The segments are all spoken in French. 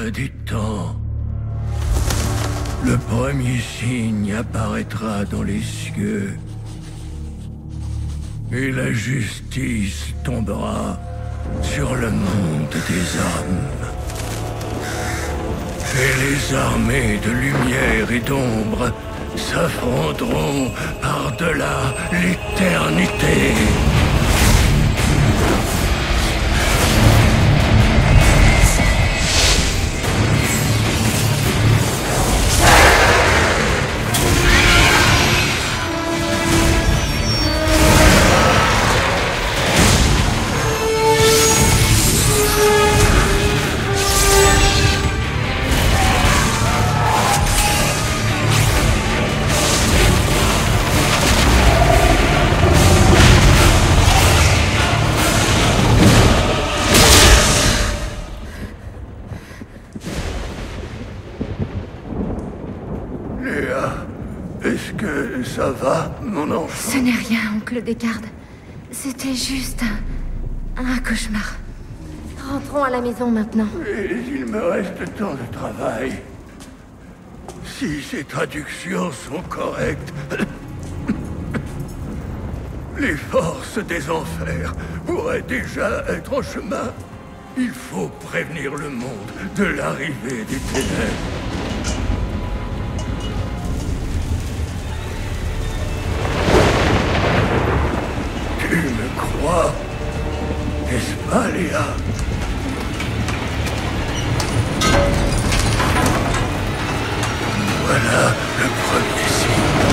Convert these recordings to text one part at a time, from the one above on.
terme du temps, le premier signe apparaîtra dans les cieux. Et la justice tombera sur le monde des hommes. Et les armées de lumière et d'ombre s'affronteront par-delà l'éternité. Est-ce que ça va, mon enfant? Ce n'est rien, oncle Descartes. C'était juste un cauchemar. Rentrons à la maison maintenant. Mais il me reste tant de travail. Si ces traductions sont correctes, les forces des enfers pourraient déjà être en chemin. Il faut prévenir le monde de l'arrivée des ténèbres. Tu me crois, n'est-ce pas, Léa? Voilà le premier signe.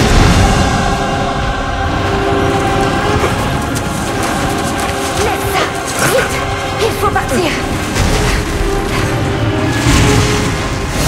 Laisse ça! Vite! Il faut partir!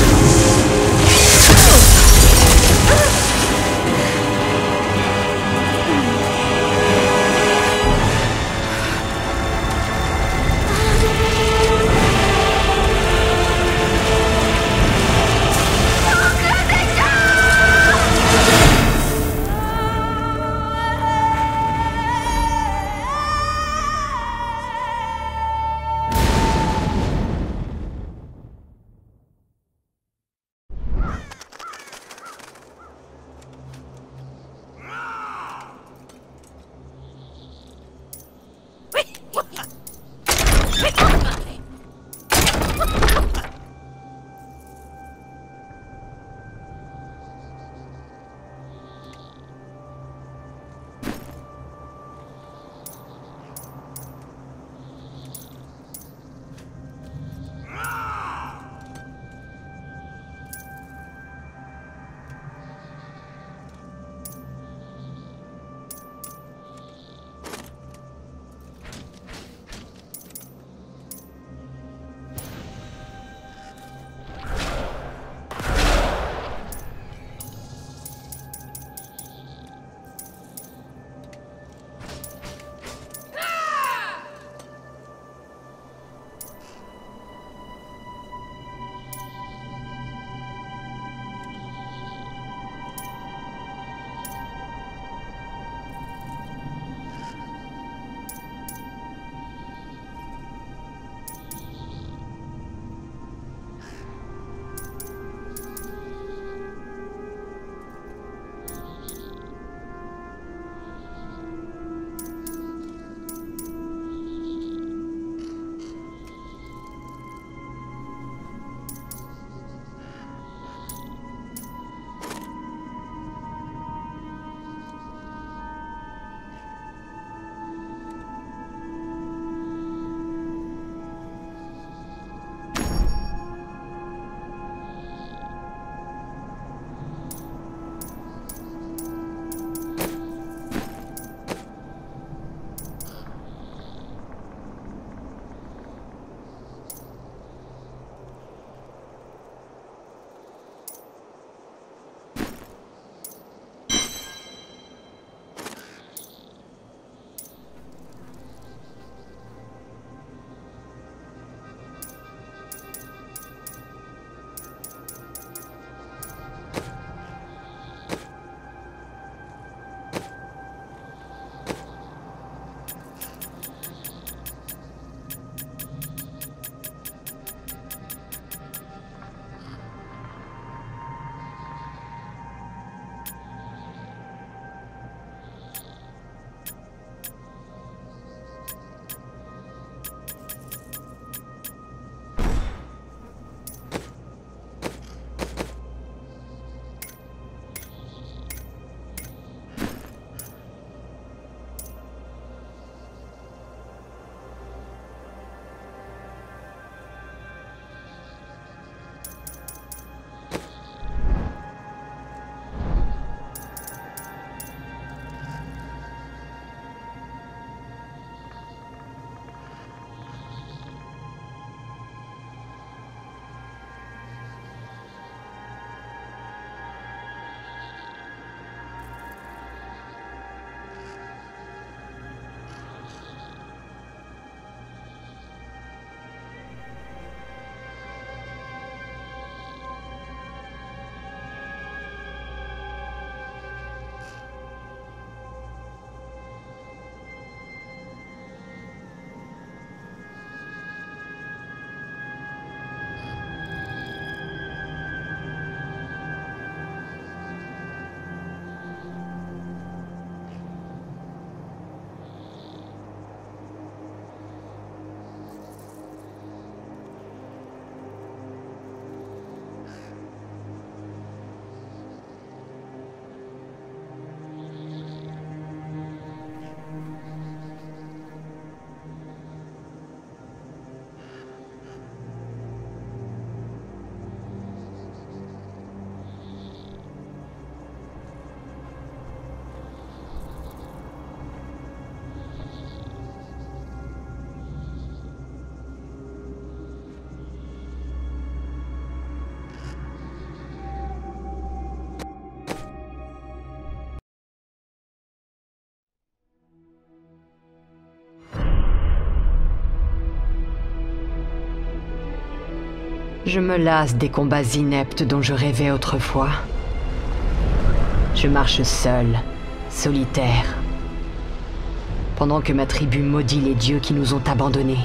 Je me lasse des combats ineptes dont je rêvais autrefois. Je marche seul, solitaire, pendant que ma tribu maudit les dieux qui nous ont abandonnés.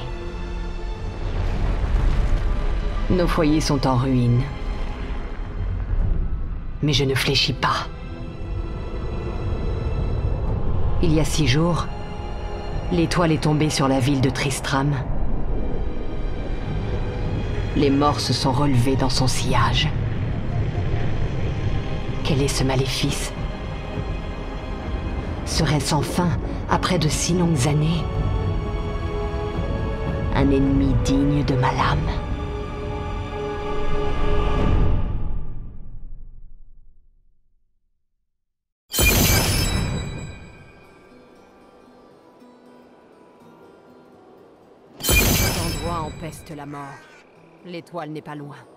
Nos foyers sont en ruine. Mais je ne fléchis pas. Il y a 6 jours, l'étoile est tombée sur la ville de Tristram. Les morts se sont relevés dans son sillage. Quel est ce maléfice? Serait-ce enfin, après de si longues années, un ennemi digne de ma lame? Cet endroit empeste la mort. L'étoile n'est pas loin.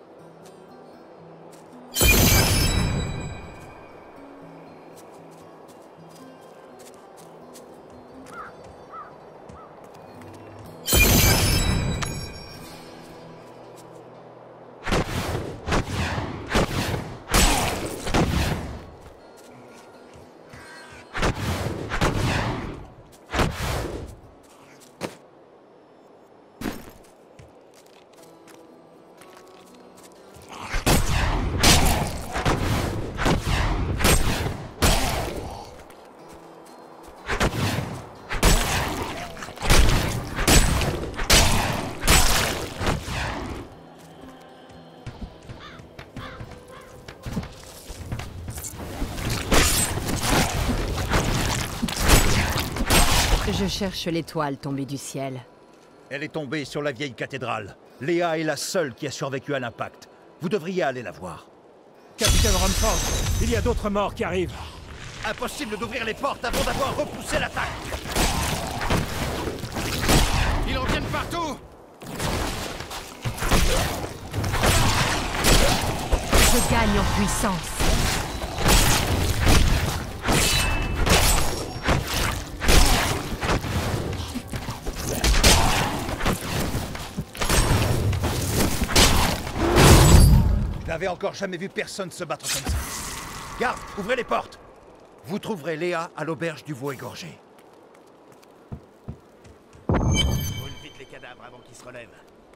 Je cherche l'étoile tombée du ciel. Elle est tombée sur la vieille cathédrale. Léa est la seule qui a survécu à l'impact. Vous devriez aller la voir. Capitaine Rumford, il y a d'autres morts qui arrivent. Impossible d'ouvrir les portes avant d'avoir repoussé l'attaque. Ils reviennent partout. Je gagne en puissance. Je n'avais encore jamais vu personne se battre comme ça. Garde, ouvrez les portes. Vous trouverez Léa à l'auberge du veau égorgé. Brûle vite les cadavres avant qu'ils se relèvent.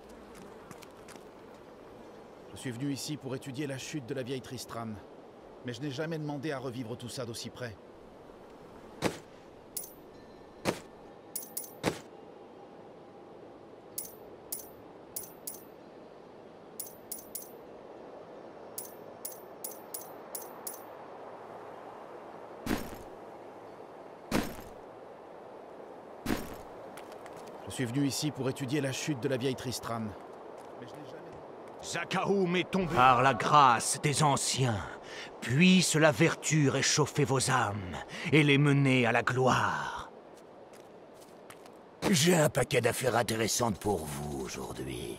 Je suis venu ici pour étudier la chute de la vieille Tristram. Mais je n'ai jamais demandé à revivre tout ça d'aussi près. Je suis venu ici pour étudier la chute de la vieille Tristram. Mais je n'ai jamais... Zakaoum est tombé. Par la grâce des anciens, puisse la vertu réchauffer vos âmes et les mener à la gloire. J'ai un paquet d'affaires intéressantes pour vous aujourd'hui.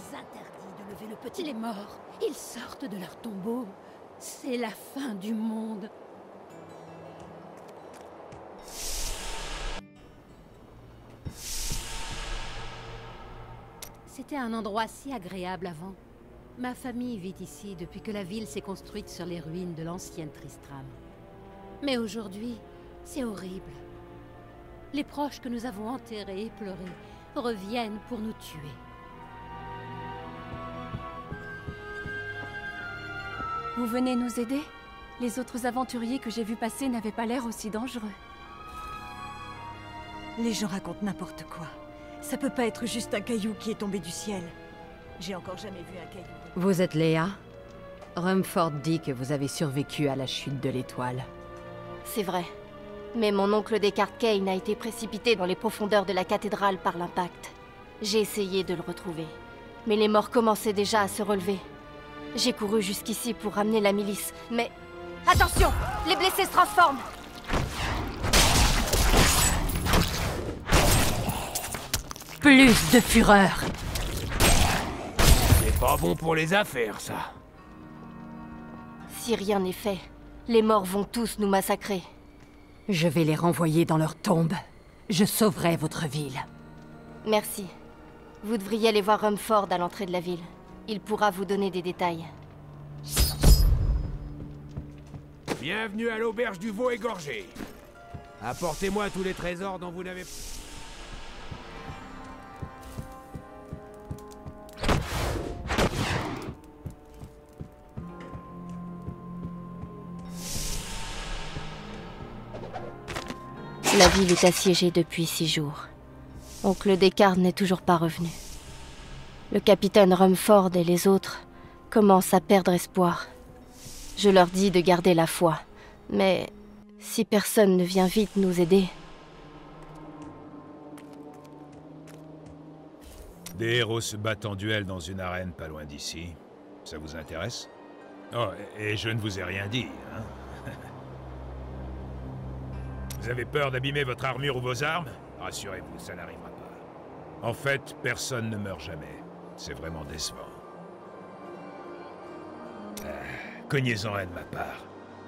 interdit de lever le petit. Les morts, ils sortent de leur tombeau. C'est la fin du monde. C'était un endroit si agréable avant. Ma famille vit ici depuis que la ville s'est construite sur les ruines de l'ancienne Tristram. Mais aujourd'hui, c'est horrible. Les proches que nous avons enterrés et pleurés reviennent pour nous tuer. Vous venez nous aider? Les autres aventuriers que j'ai vus passer n'avaient pas l'air aussi dangereux. Les gens racontent n'importe quoi. Ça peut pas être juste un caillou qui est tombé du ciel. J'ai encore jamais vu un caillou. Vous êtes Léa? Rumford dit que vous avez survécu à la chute de l'étoile. C'est vrai. Mais mon oncle Descartes Kane a été précipité dans les profondeurs de la cathédrale par l'impact. J'ai essayé de le retrouver. Mais les morts commençaient déjà à se relever. J'ai couru jusqu'ici pour ramener la milice, mais... Attention! Les blessés se transforment! Plus de fureur! C'est pas bon pour les affaires, ça. Si rien n'est fait, les morts vont tous nous massacrer. Je vais les renvoyer dans leur tombe. Je sauverai votre ville. Merci. Vous devriez aller voir Rumford à l'entrée de la ville. Il pourra vous donner des détails. Bienvenue à l'auberge du Veau égorgé. Apportez-moi tous les trésors dont vous n'avez... La ville est assiégée depuis 6 jours. Oncle Descartes n'est toujours pas revenu. Le capitaine Rumford et les autres commencent à perdre espoir. Je leur dis de garder la foi, mais si personne ne vient vite nous aider... Des héros se battent en duel dans une arène pas loin d'ici. Ça vous intéresse? Oh, et je ne vous ai rien dit, hein? Vous avez peur d'abîmer votre armure ou vos armes? Rassurez-vous, ça n'arrivera pas. En fait, personne ne meurt jamais. C'est vraiment décevant. Cognez-en un de ma part.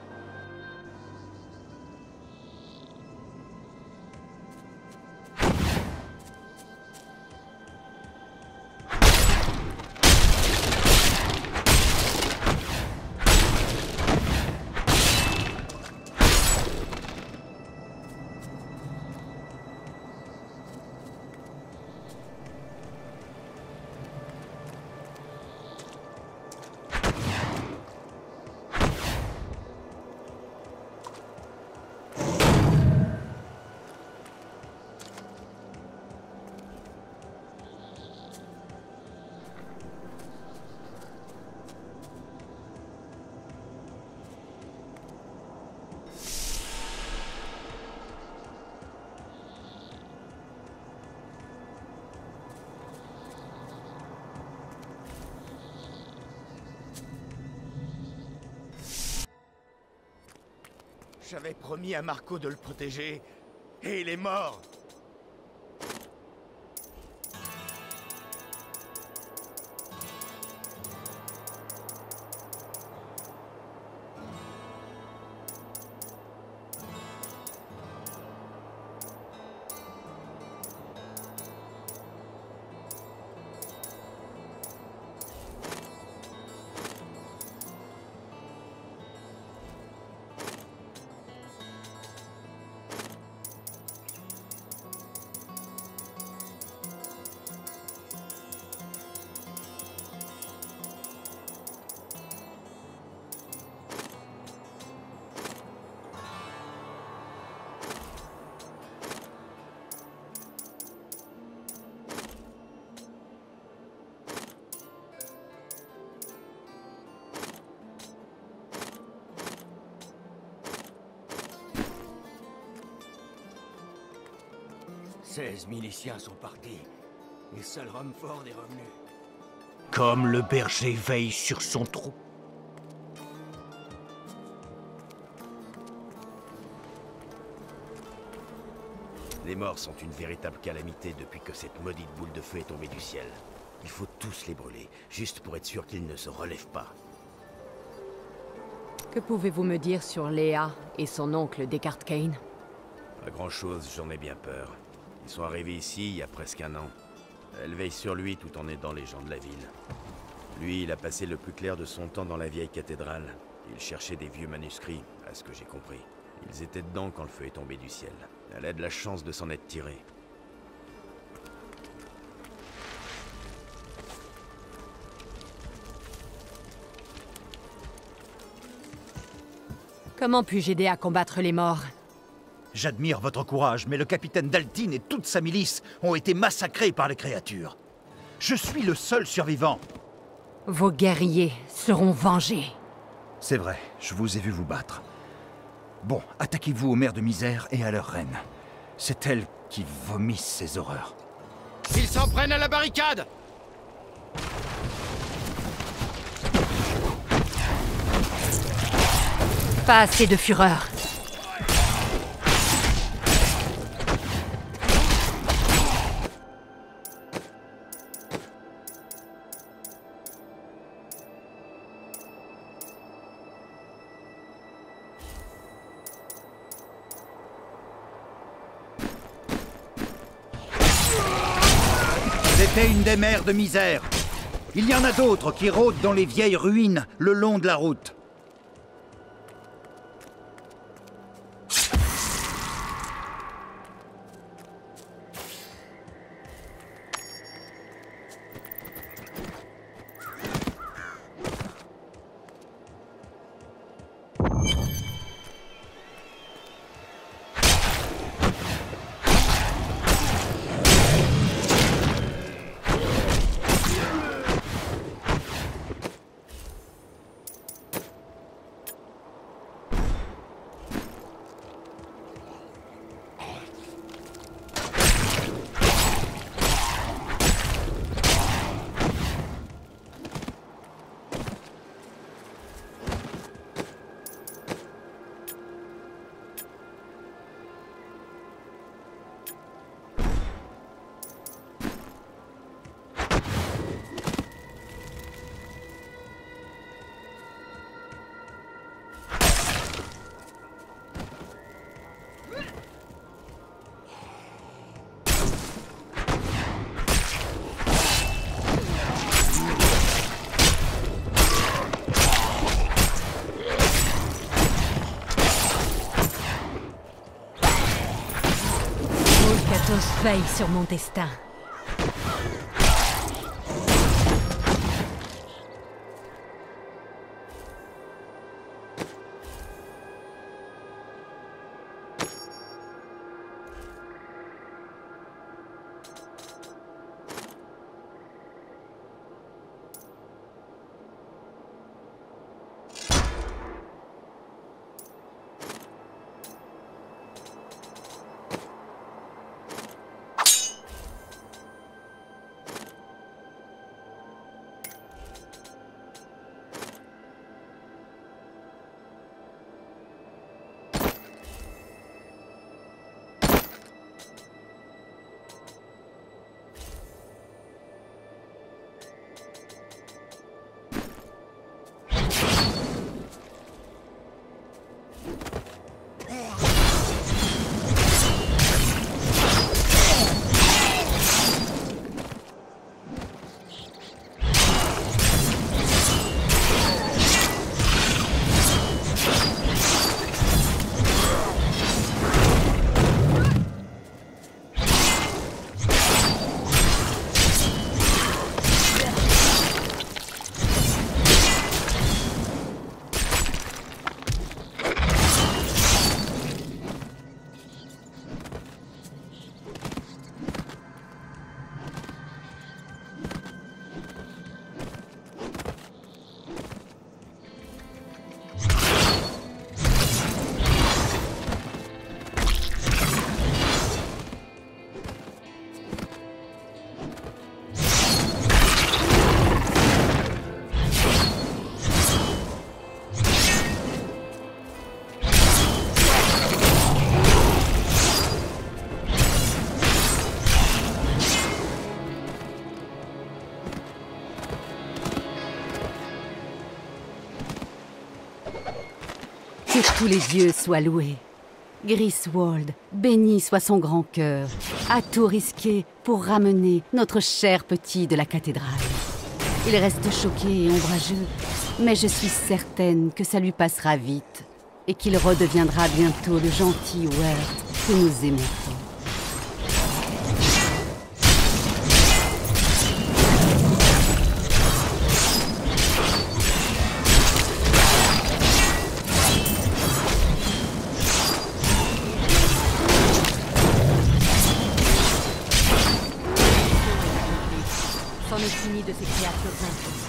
J'avais promis à Marco de le protéger, et il est mort. « 16 miliciens sont partis, et seul Rumford est revenu. » Comme le berger veille sur son trou. Les morts sont une véritable calamité depuis que cette maudite boule de feu est tombée du ciel. Il faut tous les brûler, juste pour être sûr qu'ils ne se relèvent pas. Que pouvez-vous me dire sur Léa et son oncle Descartes Kane? Pas grand-chose, j'en ai bien peur. Ils sont arrivés ici il y a presque un an. Elle veille sur lui tout en aidant les gens de la ville. Lui, il a passé le plus clair de son temps dans la vieille cathédrale. Il cherchait des vieux manuscrits, à ce que j'ai compris. Ils étaient dedans quand le feu est tombé du ciel. Elle a de la chance de s'en être tirée. Comment puis-je aider à combattre les morts? J'admire votre courage, mais le capitaine Daltyn et toute sa milice ont été massacrés par les créatures. Je suis le seul survivant. Vos guerriers seront vengés. C'est vrai, je vous ai vu vous battre. Bon, attaquez-vous aux mères de misère et à leur reine. C'est elles qui vomissent ces horreurs. Ils s'en prennent à la barricade! Pas assez de fureur. C'était une des mères de misère. Il y en a d'autres qui rôdent dans les vieilles ruines le long de la route. Katos veille sur mon destin. Que tous les dieux soient loués. Griswold, béni soit son grand cœur, a tout risqué pour ramener notre cher petit de la cathédrale. Il reste choqué et ombrageux, mais je suis certaine que ça lui passera vite et qu'il redeviendra bientôt le gentil Wert que nous aimons tant. C'en est fini de ces créatures imposées.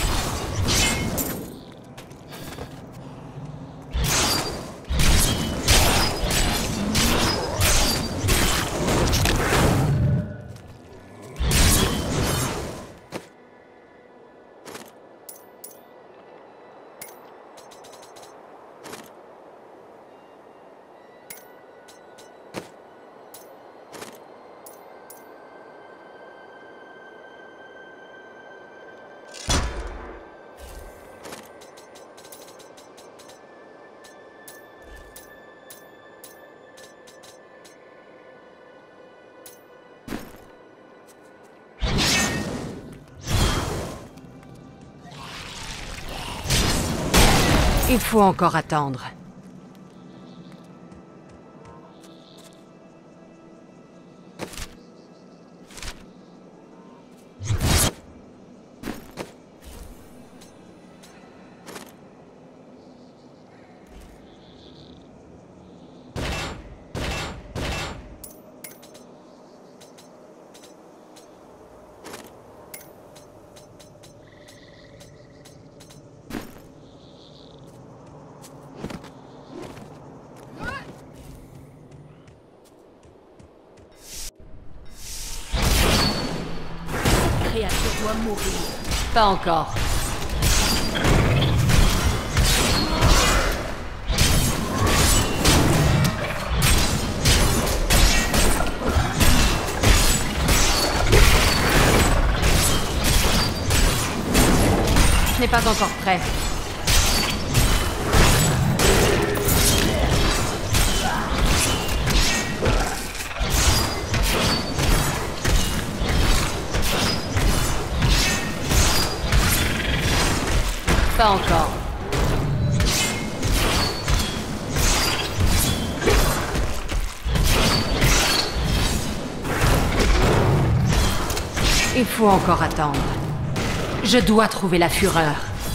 Il faut encore attendre. Créature doit mourir. Pas encore. Ce n'est pas encore prêt. Pas encore. Il faut encore attendre. Je dois trouver la fureur.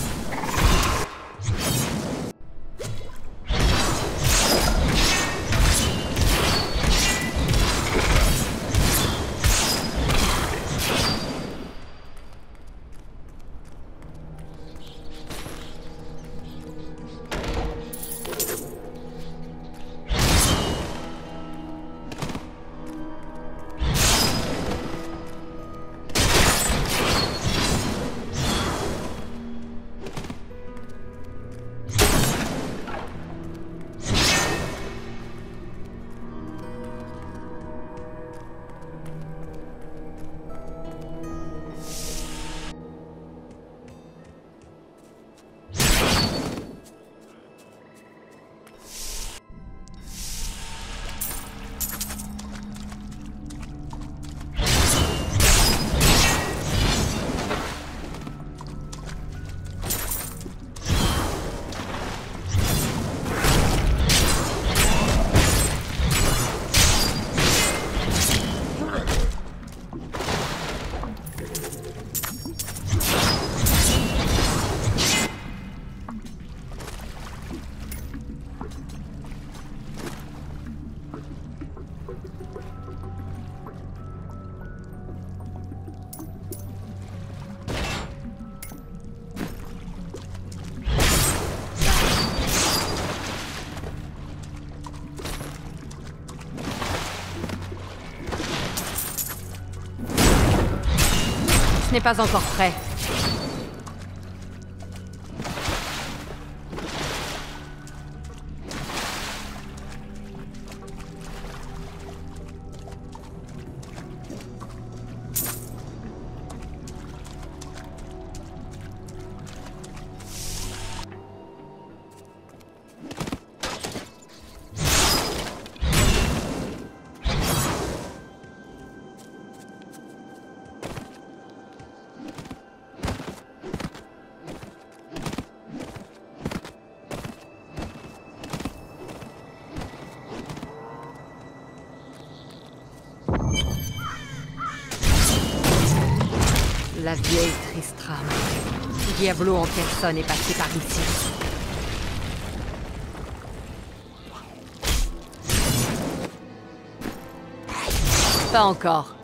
Ce n'est pas encore prêt. La vieille Tristram. Diablo en personne est passé par ici. Pas encore.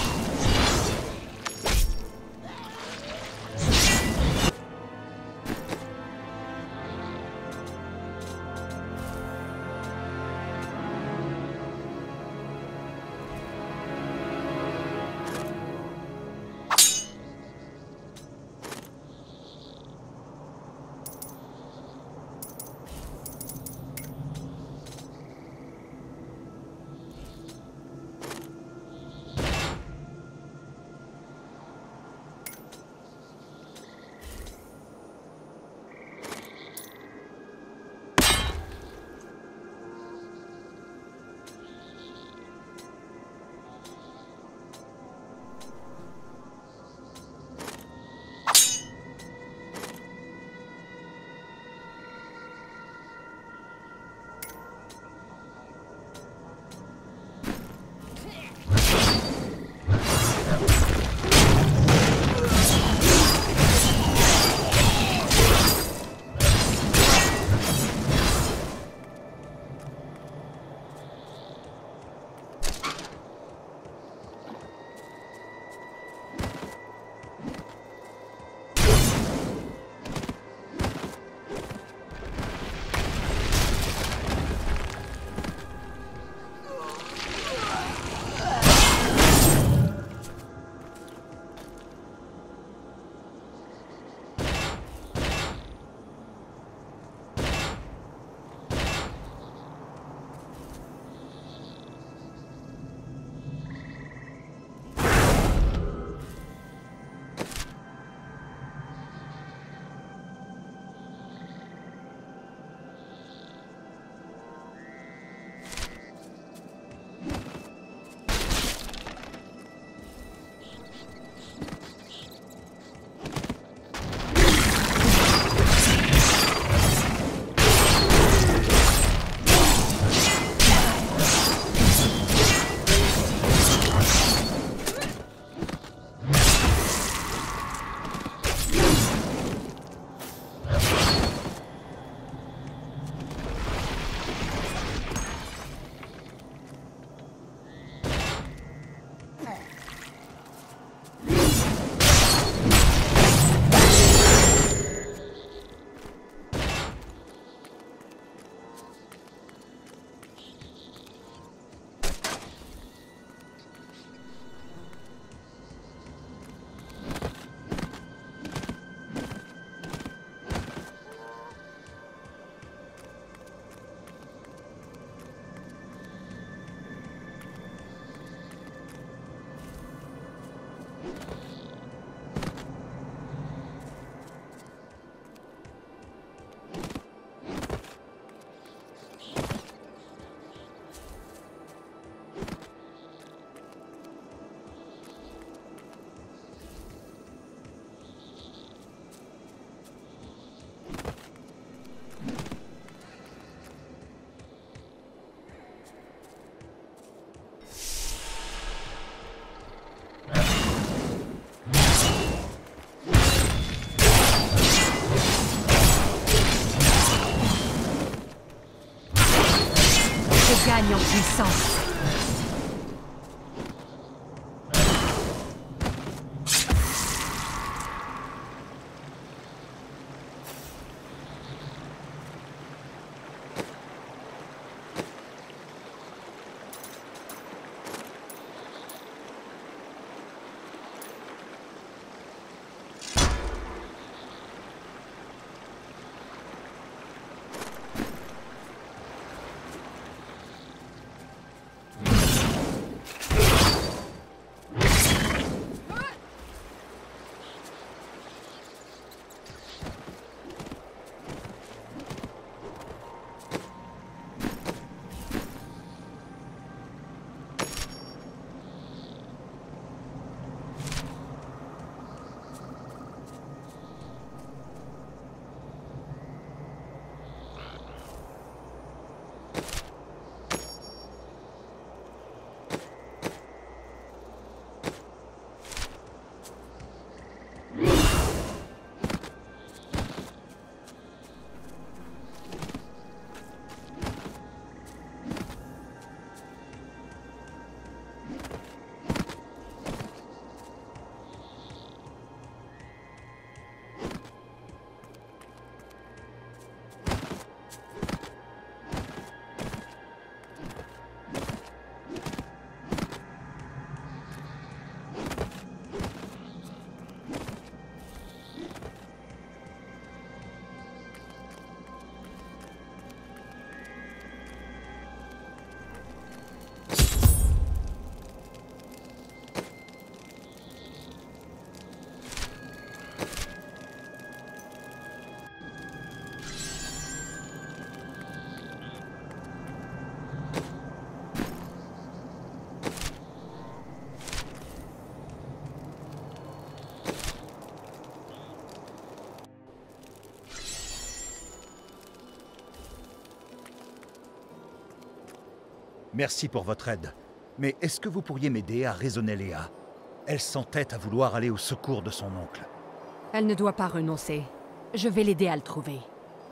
gagne en puissance. Merci pour votre aide. Mais est-ce que vous pourriez m'aider à raisonner Léa? Elle s'entête à vouloir aller au secours de son oncle. Elle ne doit pas renoncer. Je vais l'aider à le trouver.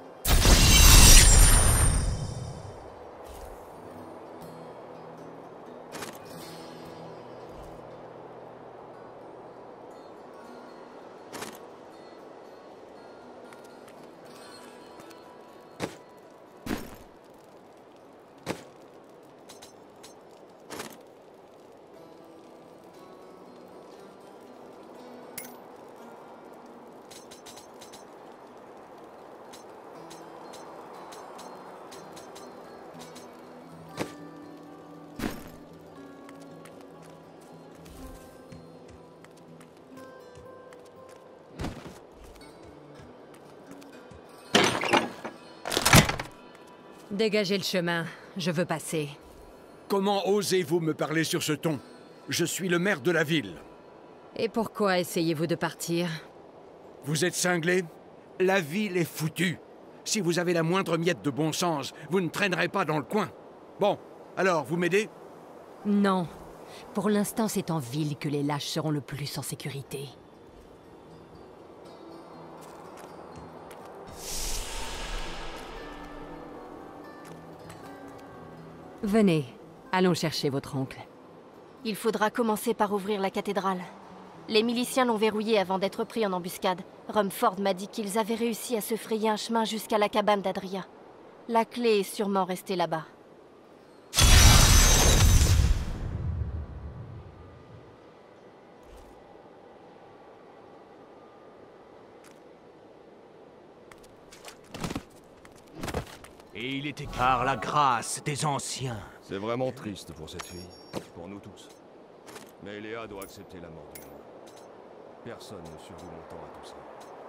Dégagez le chemin, je veux passer. Comment osez-vous me parler sur ce ton? Je suis le maire de la ville. Et pourquoi essayez-vous de partir? Vous êtes cinglé? La ville est foutue. Si vous avez la moindre miette de bon sens, vous ne traînerez pas dans le coin. Bon, alors, vous m'aidez? Non. Pour l'instant, c'est en ville que les lâches seront le plus en sécurité. Venez, allons chercher votre oncle. Il faudra commencer par ouvrir la cathédrale. Les miliciens l'ont verrouillée avant d'être pris en embuscade. Rumford m'a dit qu'ils avaient réussi à se frayer un chemin jusqu'à la cabane d'Adria. La clé est sûrement restée là-bas. Et il était par la grâce des anciens. C'est vraiment triste pour cette fille, pour nous tous. Mais Léa doit accepter la mort du jour. Personne ne survit longtemps à tout ça.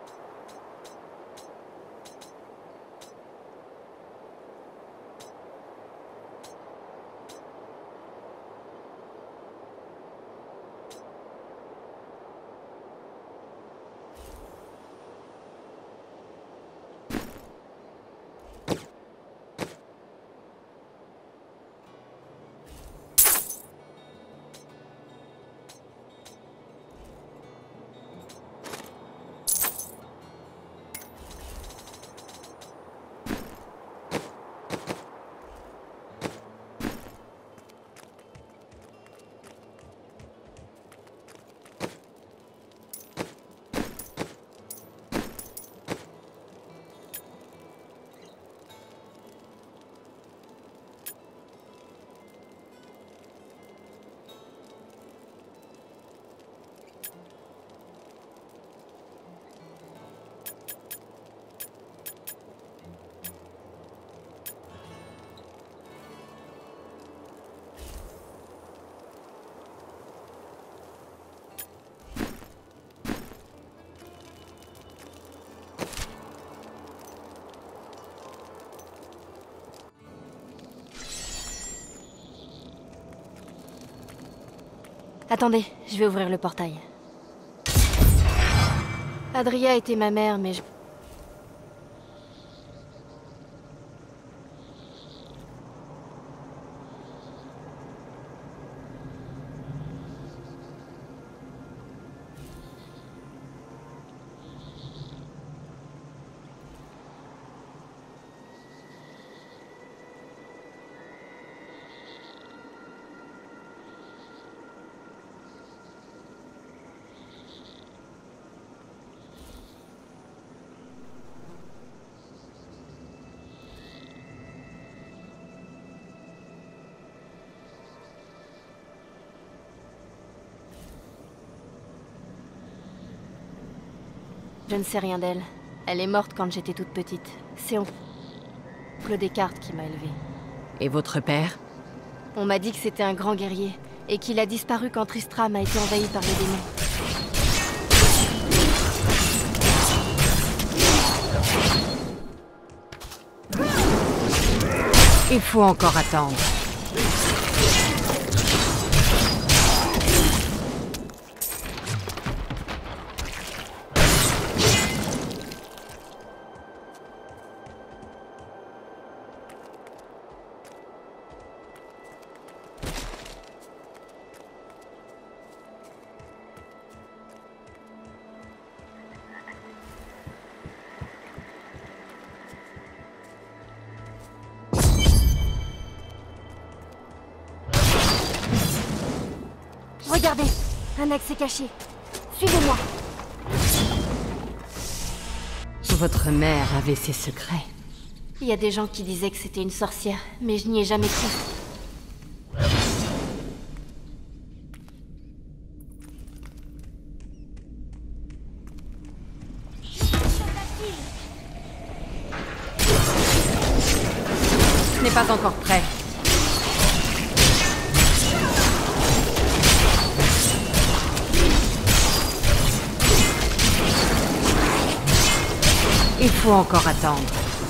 Attendez, je vais ouvrir le portail. Adria était ma mère, mais je... Je ne sais rien d'elle. Elle est morte quand j'étais toute petite. C'est oncle Descartes qui m'a élevée. Et votre père? On m'a dit que c'était un grand guerrier, et qu'il a disparu quand Tristram a été envahi par les démons. Il faut encore attendre. Regardez, un accès caché. Suivez-moi. Votre mère avait ses secrets. Il y a des gens qui disaient que c'était une sorcière, mais je n'y ai jamais cru. Ce n'est pas encore prêt. Il faut encore attendre.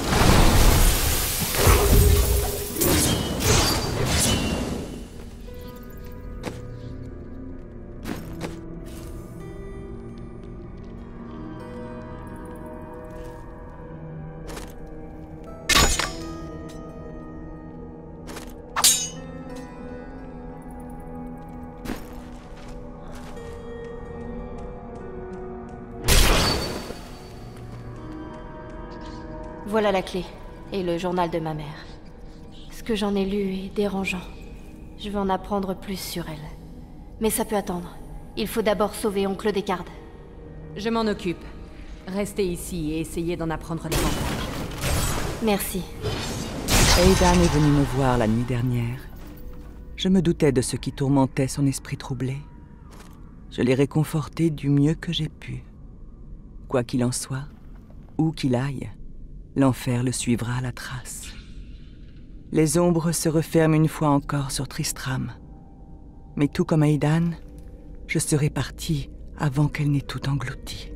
Voilà la clé, et le journal de ma mère. Ce que j'en ai lu est dérangeant. Je veux en apprendre plus sur elle. Mais ça peut attendre. Il faut d'abord sauver oncle Descartes. Je m'en occupe. Restez ici et essayez d'en apprendre davantage. Merci. Aidan est venu me voir la nuit dernière. Je me doutais de ce qui tourmentait son esprit troublé. Je l'ai réconforté du mieux que j'ai pu. Quoi qu'il en soit, où qu'il aille, l'enfer le suivra à la trace. Les ombres se referment une fois encore sur Tristram. Mais tout comme Aidan, je serai parti avant qu'elle n'ait tout englouti.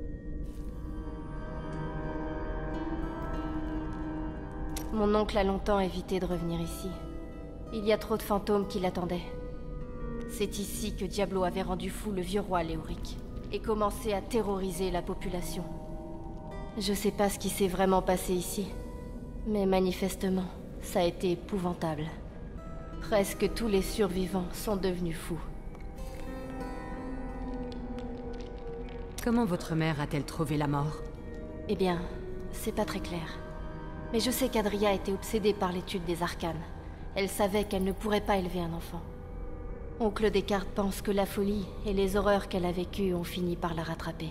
Mon oncle a longtemps évité de revenir ici. Il y a trop de fantômes qui l'attendaient. C'est ici que Diablo avait rendu fou le vieux roi Léoric et commencé à terroriser la population. Je sais pas ce qui s'est vraiment passé ici, mais manifestement, ça a été épouvantable. Presque tous les survivants sont devenus fous. Comment votre mère a-t-elle trouvé la mort? Eh bien, c'est pas très clair. Mais je sais qu'Adria était obsédée par l'étude des arcanes. Elle savait qu'elle ne pourrait pas élever un enfant. Oncle Descartes pense que la folie et les horreurs qu'elle a vécues ont fini par la rattraper.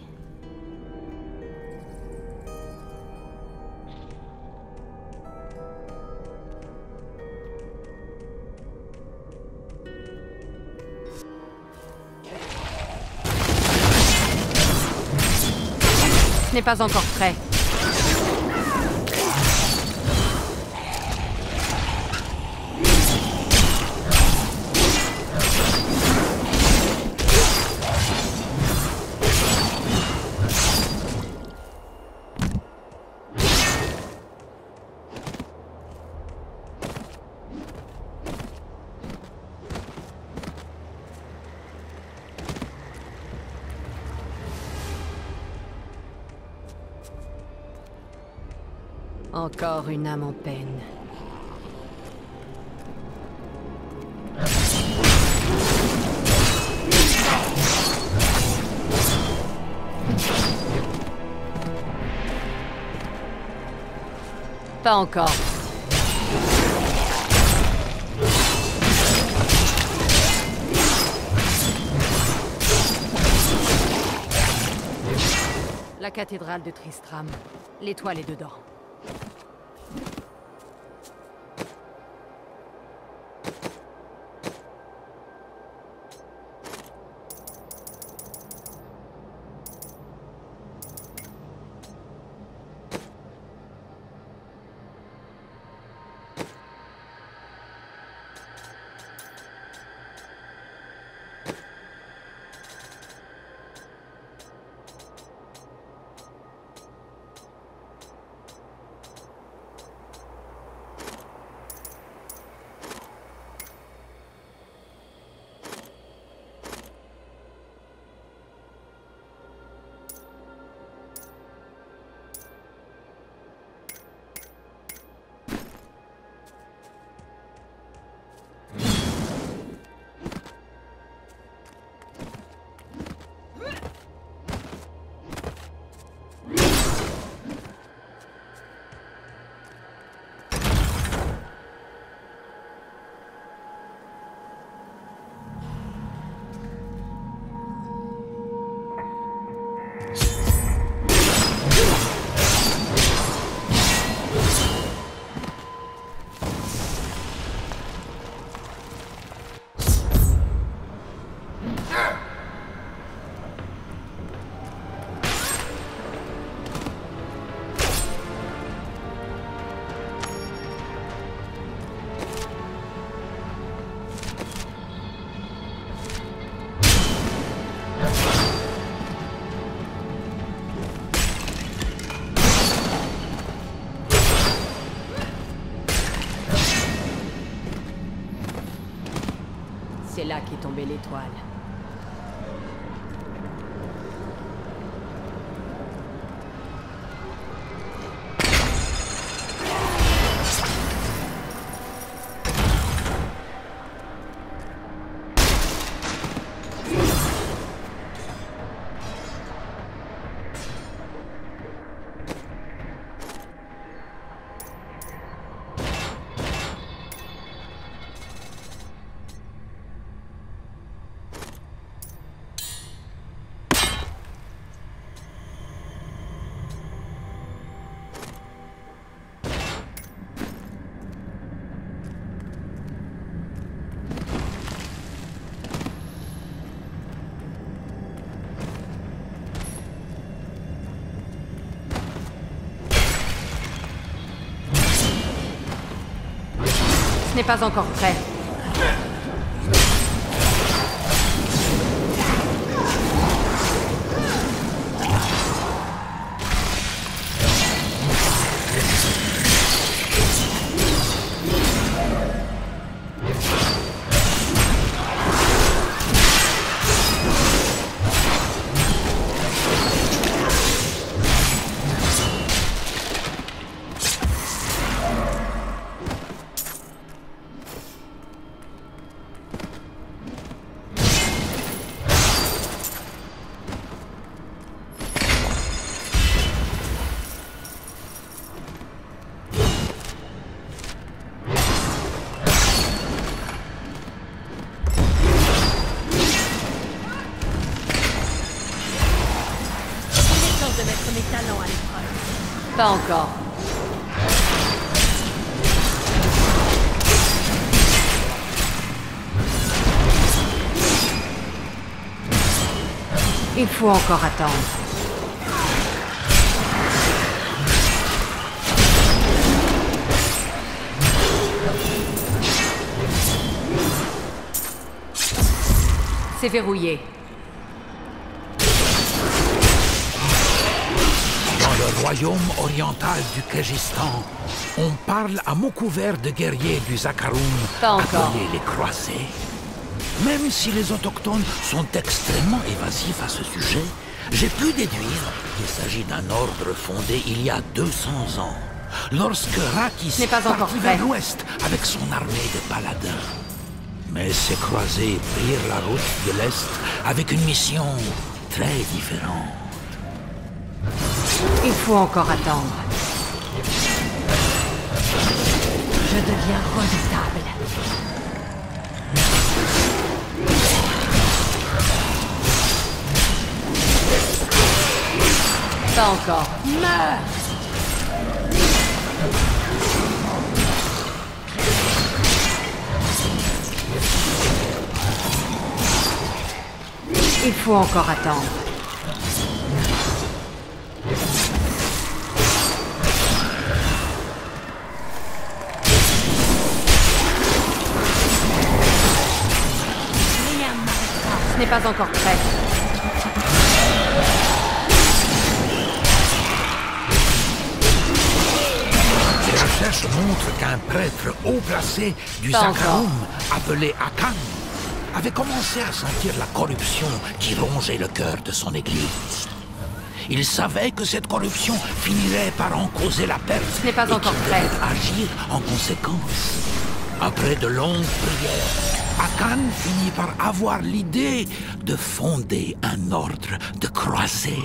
Ce n'est pas encore prêt. Encore une âme en peine. Pas encore. La cathédrale de Tristram. L'étoile est dedans. c'est là qu'est tombée l'étoile. Ce n'est pas encore prêt. Pas encore. Il faut encore attendre. C'est verrouillé. Dans le royaume oriental du Kyrgyzstan, on parle à mots couverts de guerriers du Zakharoum, appelés les croisés. Même si les autochtones sont extrêmement évasifs à ce sujet, j'ai pu déduire qu'il s'agit d'un ordre fondé il y a 200 ans, lorsque Rakis partit vers l'ouest avec son armée de paladins. Mais ces croisés prirent la route de l'Est avec une mission très différente. Il faut encore attendre. Je deviens redoutable. Pas encore. Meurs! Il faut encore attendre. Ce n'est pas encore prêt. Les recherches montrent qu'un prêtre haut placé du Zakharoum, appelé Akan, avait commencé à sentir la corruption qui rongeait le cœur de son église. Il savait que cette corruption finirait par en causer la perte. Ce n'est pas encore prêt. Agir en conséquence. Après de longues prières, Akan finit par avoir l'idée de fonder un ordre de croisés.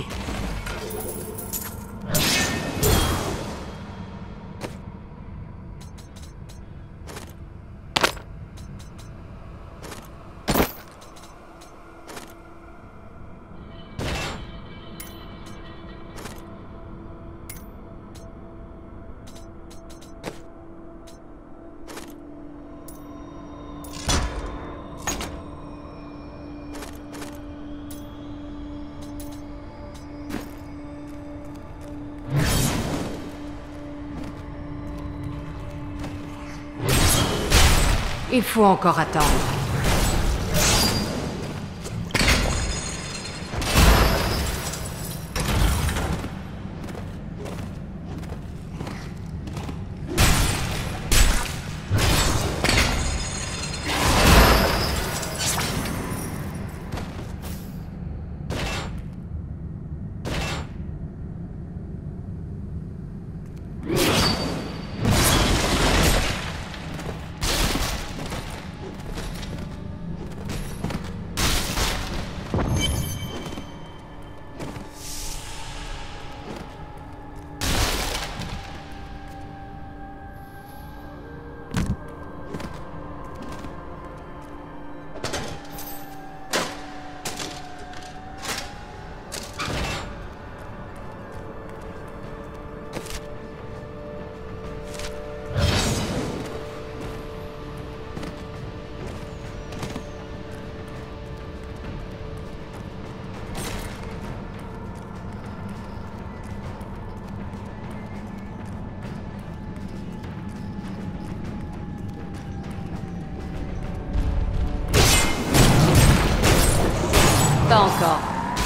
Il faut encore attendre. encore.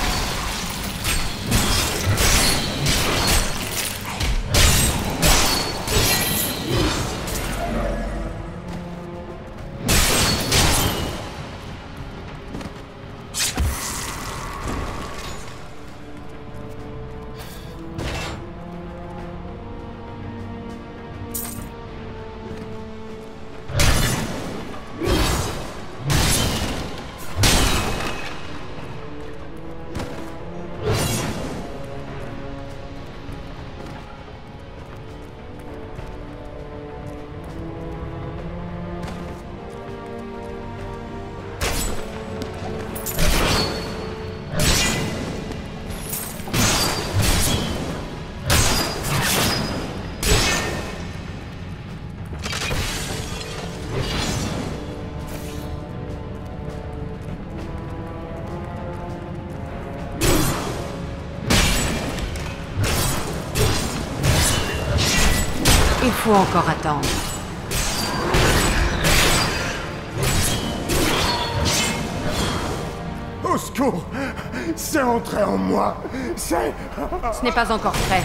Il faut encore attendre. Au secours! C'est entré en moi! C'est... Ce n'est pas encore prêt.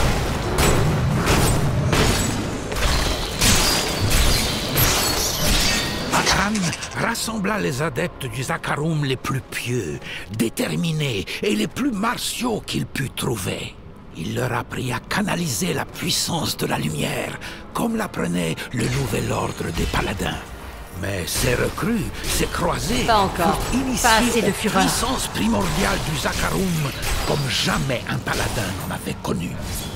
Akran rassembla les adeptes du Zakarum les plus pieux, déterminés et les plus martiaux qu'il put trouver. Il leur apprit à canaliser la puissance de la lumière, comme l'apprenait le nouvel ordre des paladins. Mais ces recrues, ces croisés, pas encore. Pas assez de fureur. Puissance primordiale du Zakarum, comme jamais un paladin n'en avait connu.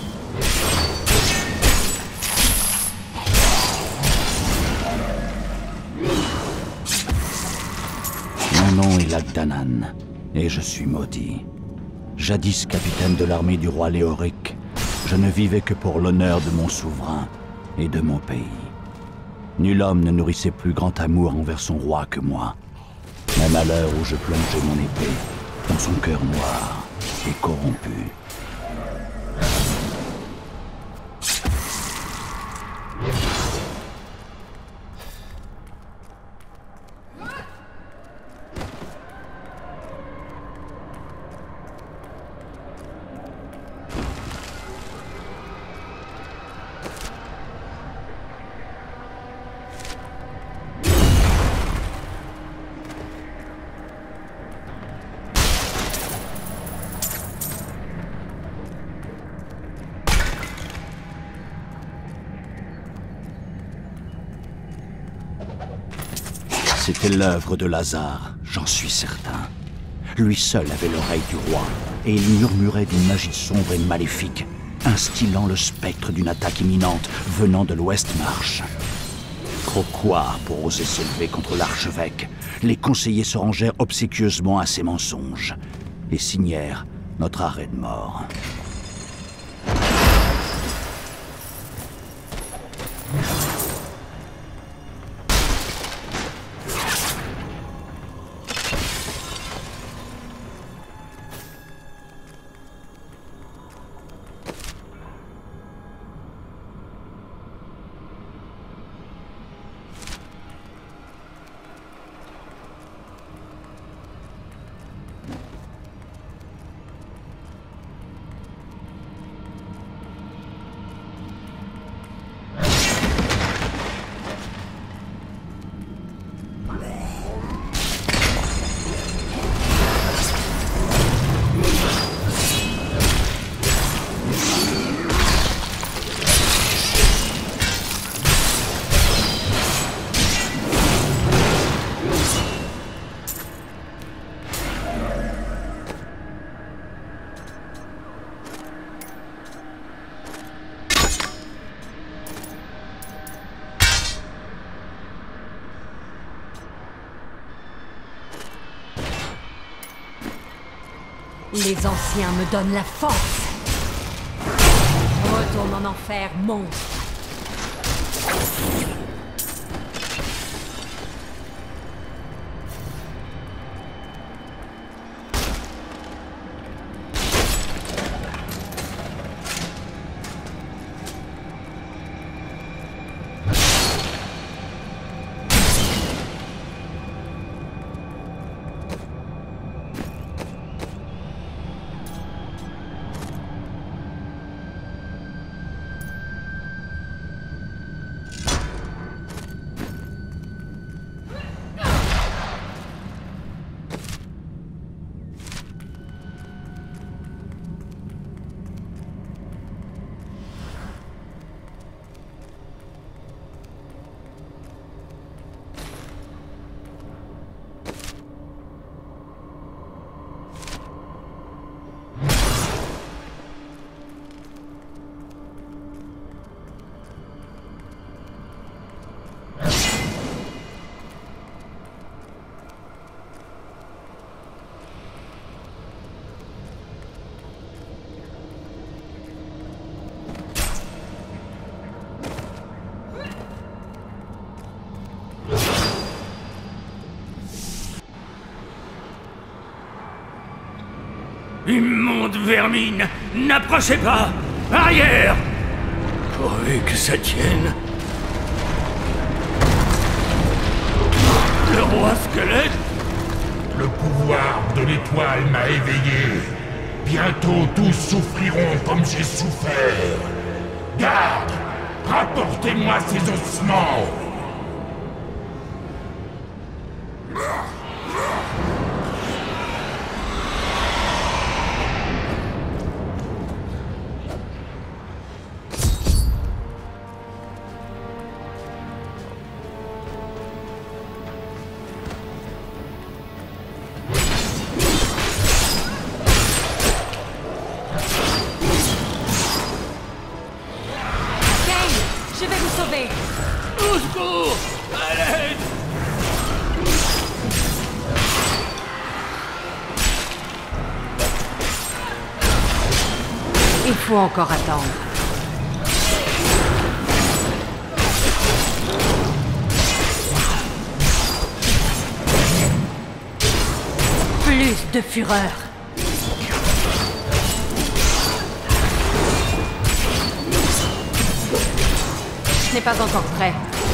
Mon nom est Lagdanan, et je suis maudit. Jadis capitaine de l'armée du roi Léoric, je ne vivais que pour l'honneur de mon souverain et de mon pays. Nul homme ne nourrissait plus grand amour envers son roi que moi, même à l'heure où je plongeais mon épée dans son cœur noir et corrompu. C'était l'œuvre de Lazare, j'en suis certain. Lui seul avait l'oreille du roi, et il murmurait d'une magie sombre et maléfique, instillant le spectre d'une attaque imminente venant de l'Ouest-Marche. Trop quoi pour oser s'élever contre l'archevêque? Les conseillers se rangèrent obséquieusement à ses mensonges et signèrent notre arrêt de mort. Les anciens me donnent la force. Retourne en enfer, monstre. Immonde vermine! N'approchez pas! Arrière! Pourvu que ça tienne. Le roi squelette? Le pouvoir de l'étoile m'a éveillé. Bientôt tous souffriront comme j'ai souffert. Garde! Rapportez-moi ces ossements! Je vais vous sauver! Au secours! À l'aide! Il faut encore attendre. Plus de fureur. Ce n'est pas encore prêt.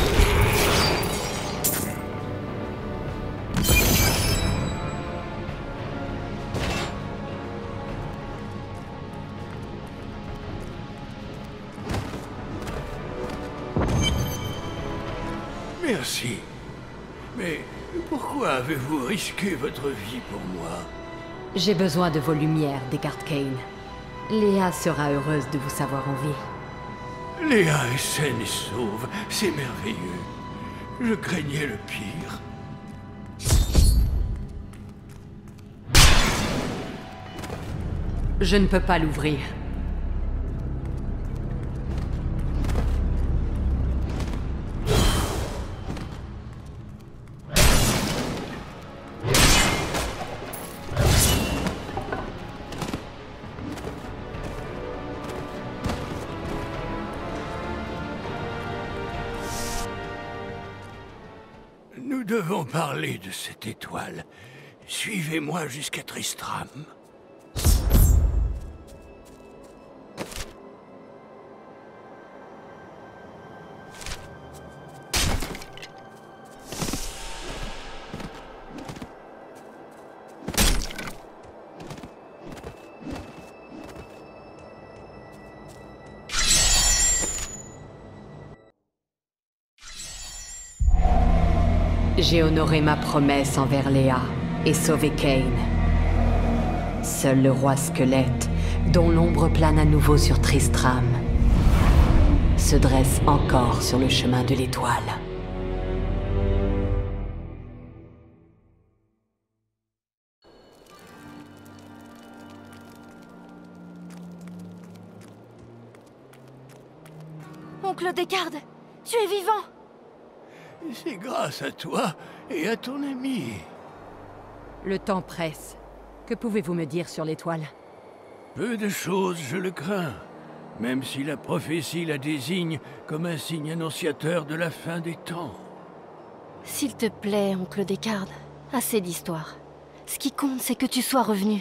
Merci. Mais pourquoi avez-vous risqué votre vie pour moi? J'ai besoin de vos lumières, Descartes Kane. Léa sera heureuse de vous savoir en vie. Léa est saine et sauve, c'est merveilleux. Je craignais le pire. Je ne peux pas l'ouvrir. Nous devons parler de cette étoile. Suivez-moi jusqu'à Tristram. J'ai honoré ma promesse envers Léa et sauvé Kane. Seul le roi squelette, dont l'ombre plane à nouveau sur Tristram, se dresse encore sur le chemin de l'étoile. Oncle Descartes, tu es vivant! C'est grâce à toi et à ton ami. Le temps presse. Que pouvez-vous me dire sur l'étoile? Peu de choses, je le crains. Même si la prophétie la désigne comme un signe annonciateur de la fin des temps. S'il te plaît, oncle Descartes, assez d'histoire. Ce qui compte, c'est que tu sois revenu.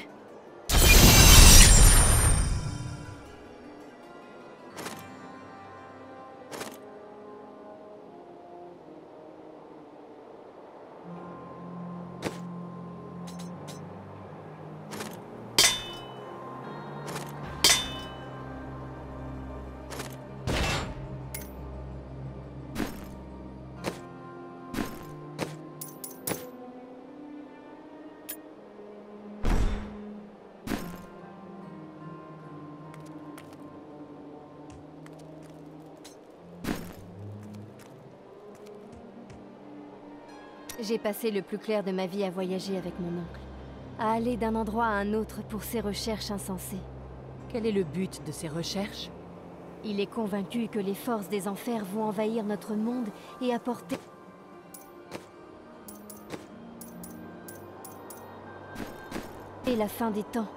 J'ai passé le plus clair de ma vie à voyager avec mon oncle. À aller d'un endroit à un autre pour ses recherches insensées. Quel est le but de ces recherches? Il est convaincu que les forces des enfers vont envahir notre monde et apporter... et la fin des temps.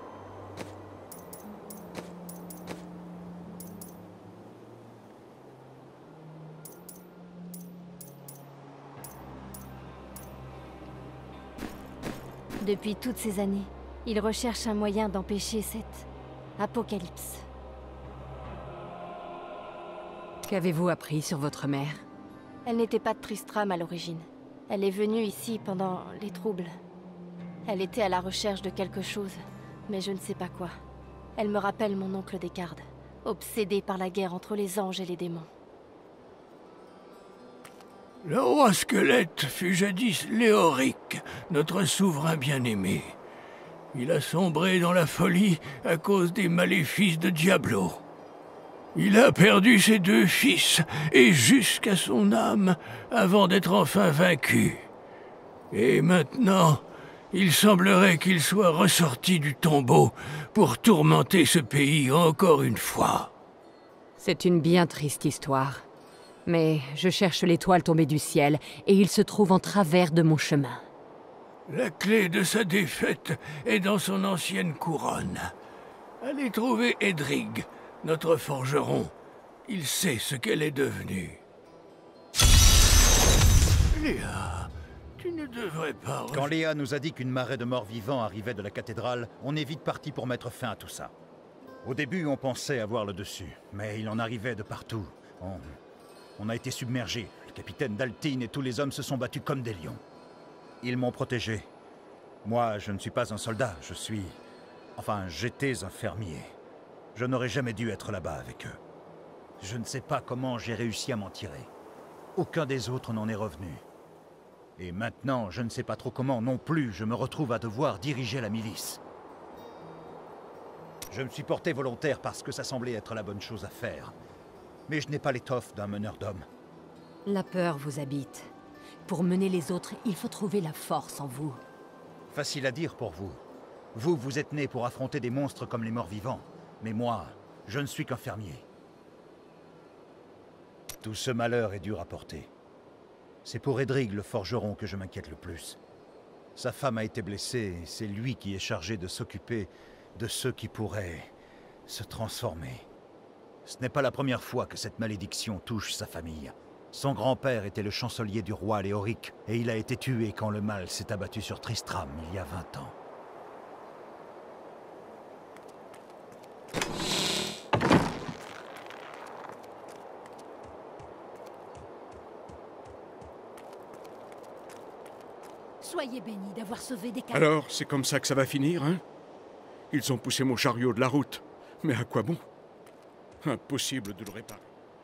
Depuis toutes ces années, Il recherche un moyen d'empêcher cette apocalypse. Qu'avez-vous appris sur votre mère? Elle n'était pas de Tristram à l'origine. Elle est venue ici pendant les troubles. Elle était à la recherche de quelque chose, mais je ne sais pas quoi. Elle me rappelle mon oncle Descartes, obsédé par la guerre entre les anges et les démons. Le roi squelette fut jadis Léoric, notre souverain bien-aimé. Il a sombré dans la folie à cause des maléfices de Diablo. Il a perdu ses 2 fils, et jusqu'à son âme, avant d'être enfin vaincu. Et maintenant, il semblerait qu'il soit ressorti du tombeau pour tourmenter ce pays encore une fois. C'est une bien triste histoire. Mais je cherche l'étoile tombée du ciel, et il se trouve en travers de mon chemin. La clé de sa défaite est dans son ancienne couronne. Allez trouver Edrig, notre forgeron. Il sait ce qu'elle est devenue. Léa, tu ne devrais pas... Quand Léa nous a dit qu'une marée de morts vivants arrivait de la cathédrale, on est vite parti pour mettre fin à tout ça. Au début, on pensait avoir le dessus, mais il en arrivait de partout. On a été submergés. Le capitaine Daltine et tous les hommes se sont battus comme des lions. Ils m'ont protégé. Moi, je ne suis pas un soldat, je suis... Enfin, j'étais un fermier. Je n'aurais jamais dû être là-bas avec eux. Je ne sais pas comment j'ai réussi à m'en tirer. Aucun des autres n'en est revenu. Et maintenant, je ne sais pas trop comment non plus je me retrouve à devoir diriger la milice. Je me suis porté volontaire parce que ça semblait être la bonne chose à faire. Mais je n'ai pas l'étoffe d'un meneur d'hommes. La peur vous habite. Pour mener les autres, il faut trouver la force en vous. Facile à dire pour vous. Vous, vous êtes né pour affronter des monstres comme les morts-vivants. Mais moi, je ne suis qu'un fermier. Tout ce malheur est dur à porter. C'est pour Edrig, le forgeron, que je m'inquiète le plus. Sa femme a été blessée, et c'est lui qui est chargé de s'occuper de ceux qui pourraient se transformer. Ce n'est pas la première fois que cette malédiction touche sa famille. Son grand-père était le chancelier du roi Léoric, et il a été tué quand le mal s'est abattu sur Tristram il y a 20 ans. Soyez bénis d'avoir sauvé des cas. Alors, c'est comme ça que ça va finir, hein? Ils ont poussé mon chariot de la route. Mais à quoi bon? Impossible de le réparer.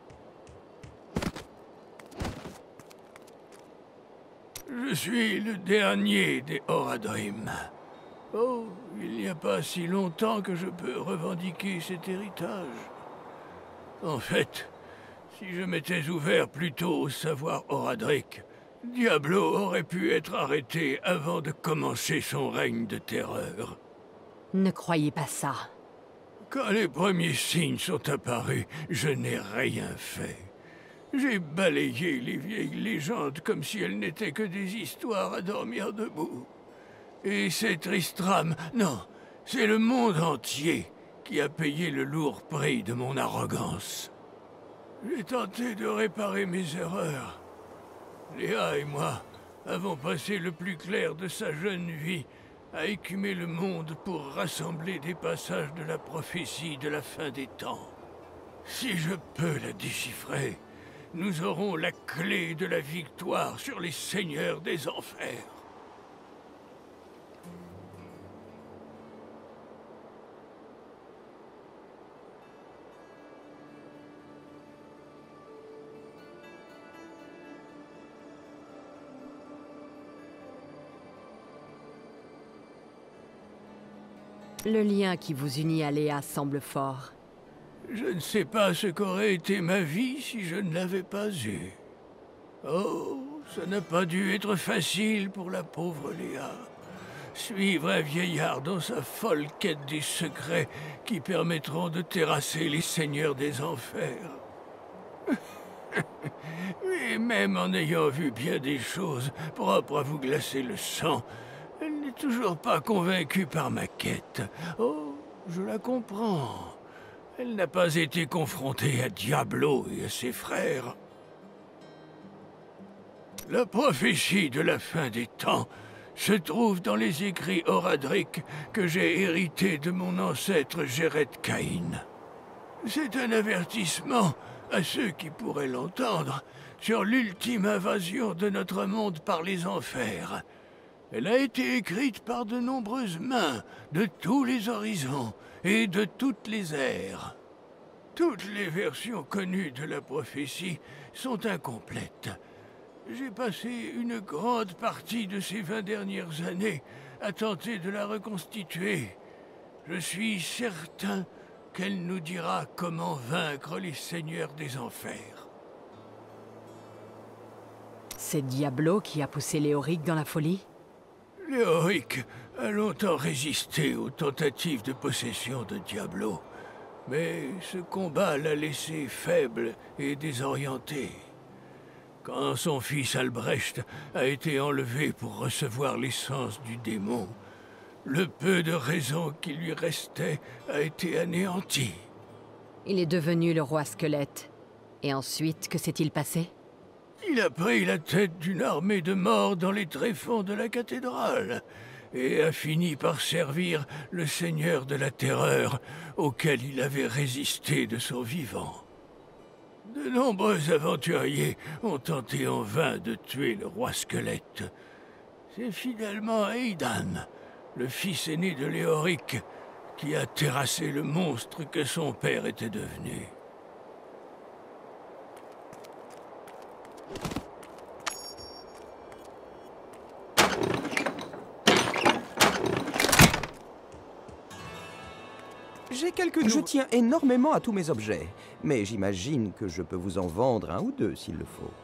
Je suis le dernier des Horadrim. Oh, il n'y a pas si longtemps que je peux revendiquer cet héritage. En fait, si je m'étais ouvert plus tôt au savoir Horadric, Diablo aurait pu être arrêté avant de commencer son règne de terreur. Ne croyez pas ça. Quand les premiers signes sont apparus, je n'ai rien fait. J'ai balayé les vieilles légendes comme si elles n'étaient que des histoires à dormir debout. Et c'est Tristram, non, c'est le monde entier qui a payé le lourd prix de mon arrogance. J'ai tenté de réparer mes erreurs. Léa et moi avons passé le plus clair de sa jeune vie à écumer le monde pour rassembler des passages de la prophétie de la fin des temps. Si je peux la déchiffrer, nous aurons la clé de la victoire sur les seigneurs des enfers. Le lien qui vous unit à Léa semble fort. Je ne sais pas ce qu'aurait été ma vie si je ne l'avais pas eue. Oh, ça n'a pas dû être facile pour la pauvre Léa. Suivre un vieillard dans sa folle quête des secrets qui permettront de terrasser les seigneurs des enfers. Mais même en ayant vu bien des choses propres à vous glacer le sang, elle n'est toujours pas convaincue par ma quête. Oh, je la comprends. Elle n'a pas été confrontée à Diablo et à ses frères. La prophétie de la fin des temps se trouve dans les écrits Horadric que j'ai hérités de mon ancêtre Jared Cain. C'est un avertissement à ceux qui pourraient l'entendre sur l'ultime invasion de notre monde par les enfers. Elle a été écrite par de nombreuses mains de tous les horizons et de toutes les ères. Toutes les versions connues de la prophétie sont incomplètes. J'ai passé une grande partie de ces 20 dernières années à tenter de la reconstituer. Je suis certain qu'elle nous dira comment vaincre les seigneurs des enfers. C'est Diablo qui a poussé Léoric dans la folie? Léoric a longtemps résisté aux tentatives de possession de Diablo, mais ce combat l'a laissé faible et désorienté. Quand son fils Albrecht a été enlevé pour recevoir l'essence du démon, le peu de raison qui lui restait a été anéanti. Il est devenu le roi squelette. Et ensuite, que s'est-il passé? Il a pris la tête d'une armée de morts dans les tréfonds de la cathédrale et a fini par servir le Seigneur de la Terreur auquel il avait résisté de son vivant. De nombreux aventuriers ont tenté en vain de tuer le roi squelette. C'est finalement Aidan, le fils aîné de Léoric, qui a terrassé le monstre que son père était devenu. Je tiens énormément à tous mes objets, mais j'imagine que je peux vous en vendre un ou deux s'il le faut.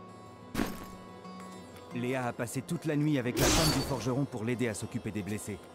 Léa a passé toute la nuit avec la femme du forgeron pour l'aider à s'occuper des blessés.